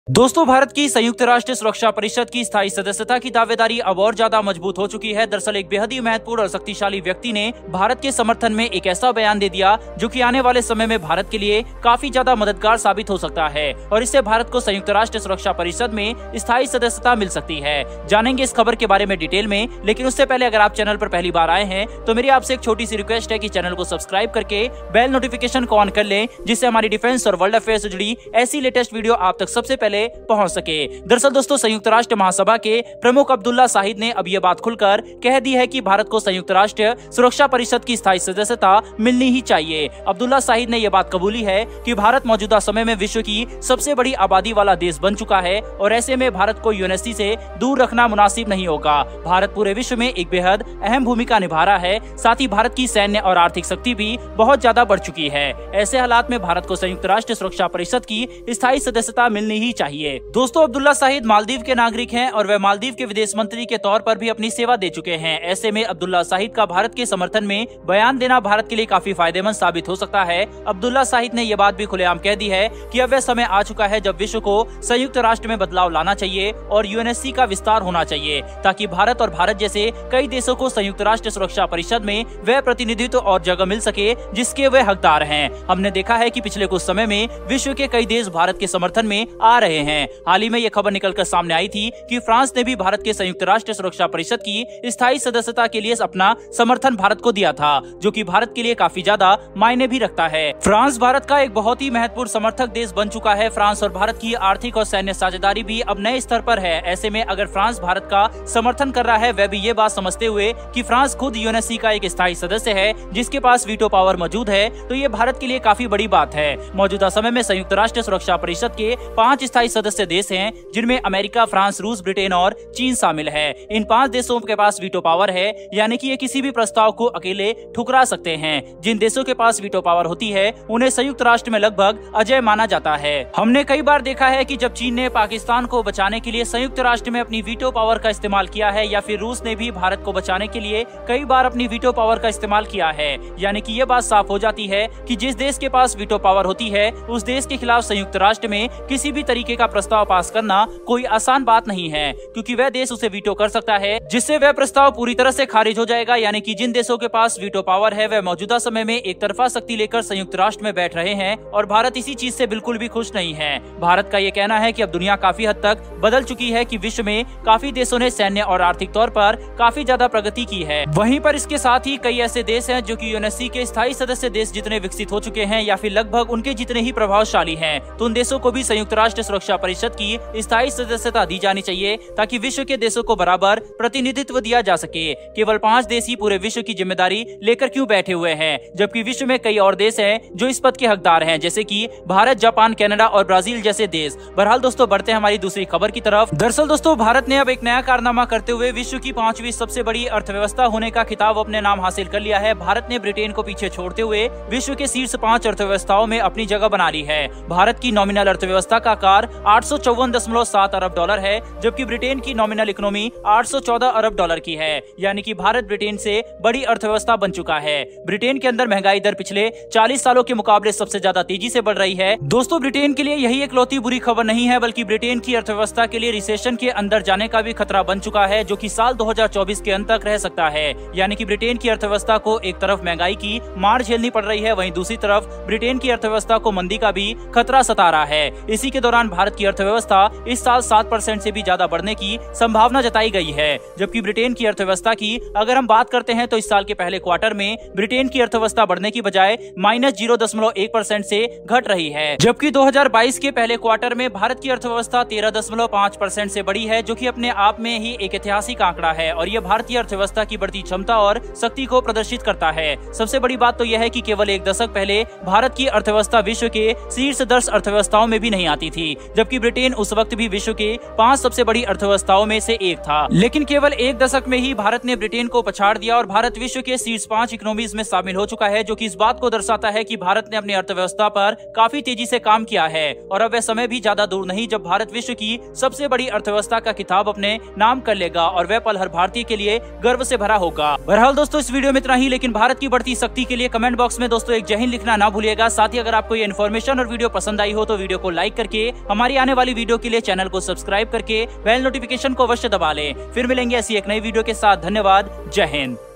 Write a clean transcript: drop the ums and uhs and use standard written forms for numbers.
दोस्तों, भारत की संयुक्त राष्ट्र सुरक्षा परिषद की स्थायी सदस्यता की दावेदारी अब और ज्यादा मजबूत हो चुकी है। दरअसल एक बेहद ही महत्वपूर्ण और शक्तिशाली व्यक्ति ने भारत के समर्थन में एक ऐसा बयान दे दिया जो कि आने वाले समय में भारत के लिए काफी ज्यादा मददगार साबित हो सकता है और इससे भारत को संयुक्त राष्ट्र सुरक्षा परिषद में स्थायी सदस्यता मिल सकती है। जानेंगे इस खबर के बारे में डिटेल में, लेकिन उससे पहले अगर आप चैनल पर पहली बार आए हैं तो मेरी आपसे एक छोटी सी रिक्वेस्ट है कि चैनल को सब्सक्राइब करके बेल नोटिफिकेशन को ऑन कर लें, जिससे हमारी डिफेंस और वर्ल्ड अफेयर से जुड़ी ऐसी लेटेस्ट वीडियो आप तक सबसे पहले पहुंच सके। दरअसल दोस्तों, संयुक्त राष्ट्र महासभा के प्रमुख अब्दुल्ला शाहिद ने अब यह बात खुलकर कह दी है कि भारत को संयुक्त राष्ट्र सुरक्षा परिषद की स्थायी सदस्यता मिलनी ही चाहिए। अब्दुल्ला शाहिद ने यह बात कबूली है कि भारत मौजूदा समय में विश्व की सबसे बड़ी आबादी वाला देश बन चुका है और ऐसे में भारत को यूएनएससी से दूर रखना मुनासिब नहीं होगा। भारत पूरे विश्व में एक बेहद अहम भूमिका निभा रहा है, साथ ही भारत की सैन्य और आर्थिक शक्ति भी बहुत ज्यादा बढ़ चुकी है। ऐसे हालात में भारत को संयुक्त राष्ट्र सुरक्षा परिषद की स्थायी सदस्यता मिलनी ही चाहिए। दोस्तों, अब्दुल्ला शाहिद मालदीव के नागरिक हैं और वह मालदीव के विदेश मंत्री के तौर पर भी अपनी सेवा दे चुके हैं। ऐसे में अब्दुल्ला शाहिद का भारत के समर्थन में बयान देना भारत के लिए काफी फायदेमंद साबित हो सकता है। अब्दुल्ला शाहिद ने यह बात भी खुलेआम कह दी है कि अब वह समय आ चुका है जब विश्व को संयुक्त राष्ट्र में बदलाव लाना चाहिए और यूएनएससी का विस्तार होना चाहिए, ताकि भारत और भारत जैसे कई देशों को संयुक्त राष्ट्र सुरक्षा परिषद में वह प्रतिनिधित्व और जगह मिल सके जिसके वे हकदार हैं। हमने देखा है कि पिछले कुछ समय में विश्व के कई देश भारत के समर्थन में आ रहे हैं। हाल ही में यह खबर निकलकर सामने आई थी कि फ्रांस ने भी भारत के संयुक्त राष्ट्र सुरक्षा परिषद की स्थायी सदस्यता के लिए अपना समर्थन भारत को दिया था, जो कि भारत के लिए काफी ज्यादा मायने भी रखता है। फ्रांस भारत का एक बहुत ही महत्वपूर्ण समर्थक देश बन चुका है। फ्रांस और भारत की आर्थिक और सैन्य साझेदारी भी अब नए स्तर पर है। ऐसे में अगर फ्रांस भारत का समर्थन कर रहा है, वह भी ये बात समझते हुए कि फ्रांस खुद यूएनएससी का एक स्थायी सदस्य है जिसके पास वीटो पावर मौजूद है, तो ये भारत के लिए काफी बड़ी बात है। मौजूदा समय में संयुक्त राष्ट्र सुरक्षा परिषद के 5 स्थायी सदस्य देश हैं, जिनमें अमेरिका, फ्रांस, रूस, ब्रिटेन और चीन शामिल है। इन 5 देशों के पास वीटो पावर है, यानी कि ये किसी भी प्रस्ताव को अकेले ठुकरा सकते हैं। जिन देशों के पास वीटो पावर होती है उन्हें संयुक्त राष्ट्र में लगभग अजेय माना जाता है। हमने कई बार देखा है कि जब चीन ने पाकिस्तान को बचाने के लिए संयुक्त राष्ट्र में अपनी वीटो पावर का इस्तेमाल किया है, या फिर रूस ने भी भारत को बचाने के लिए कई बार अपनी वीटो पावर का इस्तेमाल किया है। यानी कि ये बात साफ हो जाती है कि जिस देश के पास वीटो पावर होती है उस देश के खिलाफ संयुक्त राष्ट्र में किसी भी तरीके का प्रस्ताव पास करना कोई आसान बात नहीं है, क्योंकि वह देश उसे वीटो कर सकता है, जिससे वह प्रस्ताव पूरी तरह से खारिज हो जाएगा। यानी कि जिन देशों के पास वीटो पावर है वह मौजूदा समय में एक तरफा शक्ति लेकर संयुक्त राष्ट्र में बैठ रहे हैं और भारत इसी चीज से बिल्कुल भी खुश नहीं है। भारत का ये कहना है कि अब दुनिया काफी हद तक बदल चुकी है, कि विश्व में काफी देशों ने सैन्य और आर्थिक तौर पर काफी ज्यादा प्रगति की है। वहीं पर इसके साथ ही कई ऐसे देश हैं जो कि यूएनएससी के स्थायी सदस्य देश जितने विकसित हो चुके हैं या फिर लगभग उनके जितने ही प्रभावशाली हैं, तो उन देशों को भी संयुक्त राष्ट्र सुरक्षा परिषद की स्थायी सदस्यता दी जानी चाहिए, ताकि विश्व के देशों को बराबर प्रतिनिधित्व दिया जा सके। केवल 5 देश ही पूरे विश्व की जिम्मेदारी लेकर क्यों बैठे हुए हैं, जबकि विश्व में कई और देश हैं जो इस पद के हकदार हैं, जैसे कि भारत, जापान, कनाडा और ब्राजील जैसे देश। बहरहाल दोस्तों, बढ़ते हैं हमारी दूसरी खबर की तरफ। दरअसल दोस्तों, भारत ने अब एक नया कारनामा करते हुए विश्व की 5वीं सबसे बड़ी अर्थव्यवस्था होने का खिताब अपने नाम हासिल कर लिया है। भारत ने ब्रिटेन को पीछे छोड़ते हुए विश्व के शीर्ष 5 अर्थव्यवस्थाओं में अपनी जगह बना ली है। भारत की नॉमिनल अर्थव्यवस्था का आकार 854.7 अरब डॉलर है, जबकि ब्रिटेन की नॉमिनल इकोनॉमी 814 अरब डॉलर की है। यानी कि भारत ब्रिटेन से बड़ी अर्थव्यवस्था बन चुका है। ब्रिटेन के अंदर महंगाई दर पिछले 40 सालों के मुकाबले सबसे ज्यादा तेजी से बढ़ रही है। दोस्तों, ब्रिटेन के लिए यही एकलौती बुरी खबर नहीं है, बल्कि ब्रिटेन की अर्थव्यवस्था के लिए रिसेशन के अंदर जाने का भी खतरा बन चुका है, जो कि साल 2024 के अंत तक रह सकता है। यानी कि ब्रिटेन की अर्थव्यवस्था को एक तरफ महंगाई की मार झेलनी पड़ रही है, वहीं दूसरी तरफ ब्रिटेन की अर्थव्यवस्था को मंदी का भी खतरा सता रहा है। इसी के दौरान भारत की अर्थव्यवस्था इस साल 7% से भी ज्यादा बढ़ने की संभावना जताई गई है, जबकि ब्रिटेन की अर्थव्यवस्था की अगर हम बात करते हैं तो इस साल के पहले क्वार्टर में ब्रिटेन की अर्थव्यवस्था बढ़ने की बजाय -0.1% से घट रही है, जबकि 2022 के पहले क्वार्टर में भारत की अर्थव्यवस्था 13.5% से बढ़ी है, जो कि अपने आप में ही एक ऐतिहासिक आंकड़ा है और यह भारतीय अर्थव्यवस्था की बढ़ती क्षमता और शक्ति को प्रदर्शित करता है। सबसे बड़ी बात तो यह है कि केवल एक दशक पहले भारत की अर्थव्यवस्था विश्व के शीर्ष 10 अर्थव्यवस्थाओं में भी नहीं आती थी, जबकि ब्रिटेन उस वक्त भी विश्व के 5 सबसे बड़ी अर्थव्यवस्थाओं में से एक था। लेकिन केवल एक दशक में ही भारत ने ब्रिटेन को पछाड़ दिया और भारत विश्व के शीर्ष 5 इकोनॉमीज में शामिल हो चुका है, जो कि इस बात को दर्शाता है कि भारत ने अपनी अर्थव्यवस्था पर काफी तेजी से काम किया है और अब वह समय भी ज्यादा दूर नहीं जब भारत विश्व की सबसे बड़ी अर्थव्यवस्था का खिताब अपने नाम कर लेगा और वह पल हर भारतीय के लिए गर्व से भरा होगा। बहरहाल दोस्तों, इस वीडियो में इतना ही, लेकिन भारत की बढ़ती शक्ति के लिए कमेंट बॉक्स में दोस्तों एक जय हिंद लिखना ना भूलिएगा। साथ ही अगर आपको ये इन्फॉर्मेशन और वीडियो पसंद आई हो तो वीडियो को लाइक करके हमारी आने वाली वीडियो के लिए चैनल को सब्सक्राइब करके बेल नोटिफिकेशन को अवश्य दबा लें। फिर मिलेंगे ऐसी एक नई वीडियो के साथ। धन्यवाद। जय हिंद।